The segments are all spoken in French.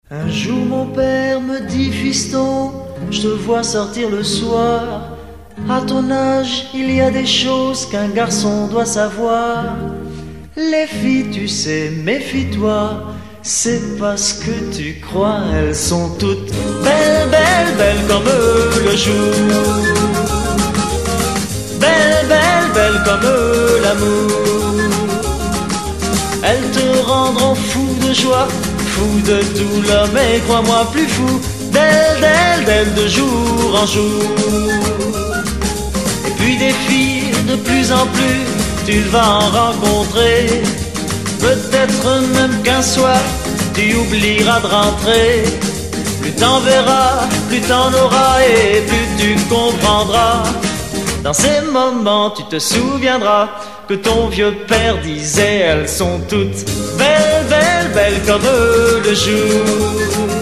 Un jour mon père me dit: fiston, je te vois sortir le soir. À ton âge, il y a des choses qu'un garçon doit savoir. Les filles, tu sais, méfie-toi, c'est pas ce que tu crois. Elles sont toutes belles, belles, belles comme le jour. Belles, belles, belles comme l'amour. Elles te rendront fou de joie, fou de douleur, mais crois-moi plus fou d'elles, d'elles, d'elles de jour en jour. Et puis des filles de plus en plus, tu vas en rencontrer. Peut-être même qu'un soir, tu oublieras de rentrer. Plus t'en verras, plus t'en auras et plus tu comprendras. Dans ces moments, tu te souviendras que ton vieux père disait: elles sont toutes belles, belles, belles comme le jour.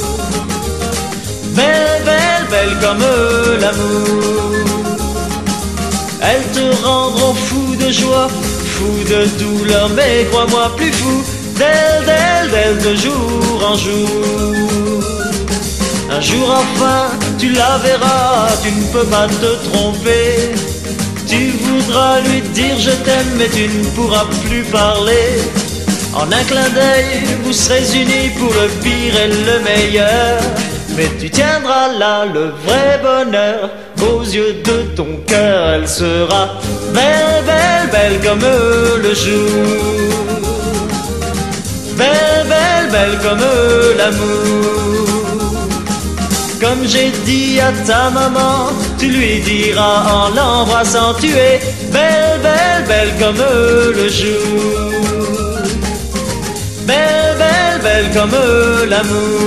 Belles, belles, belles comme l'amour. Elles te rendront fou de joie, fou de douleur, mais crois-moi plus fou d'elles, d'elles, d'elles de jour en jour. Un jour enfin, tu la verras, tu ne peux pas te tromper. Tu voudras lui dire je t'aime, mais tu ne pourras plus parler. En un clin d'œil, vous serez unis pour le pire et le meilleur. Mais tu tiendras là le vrai bonheur aux yeux de ton cœur. Elle sera belle, belle, belle comme le jour. Belle, belle, belle comme l'amour. Comme j'ai dit à ta maman, tu lui diras en l'embrassant: tu es belle, belle, belle comme le jour. Belle, belle, belle comme l'amour.